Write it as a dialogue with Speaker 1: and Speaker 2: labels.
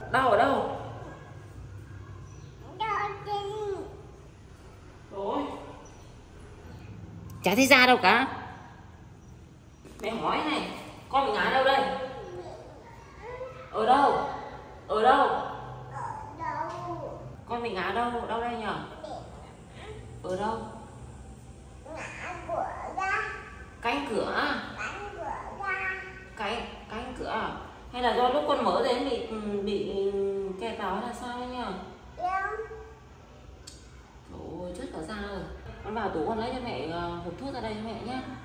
Speaker 1: Đau ở đâu? Rồi. Chả thấy da đâu cả. Mẹ hỏi này, con bị ngã đâu đây? Ở đâu? Ở đâu? Con bị ngã đâu? Đâu đây nhở? Ở đâu? Cánh cửa à? Cánh cửa à? Hay là do lúc con mở đến bị kẹt vào hay là sao đấy nhở? Trời ơi, chết cả da rồi. Con vào tủ con lấy cho mẹ hộp thuốc ra đây cho mẹ nhé.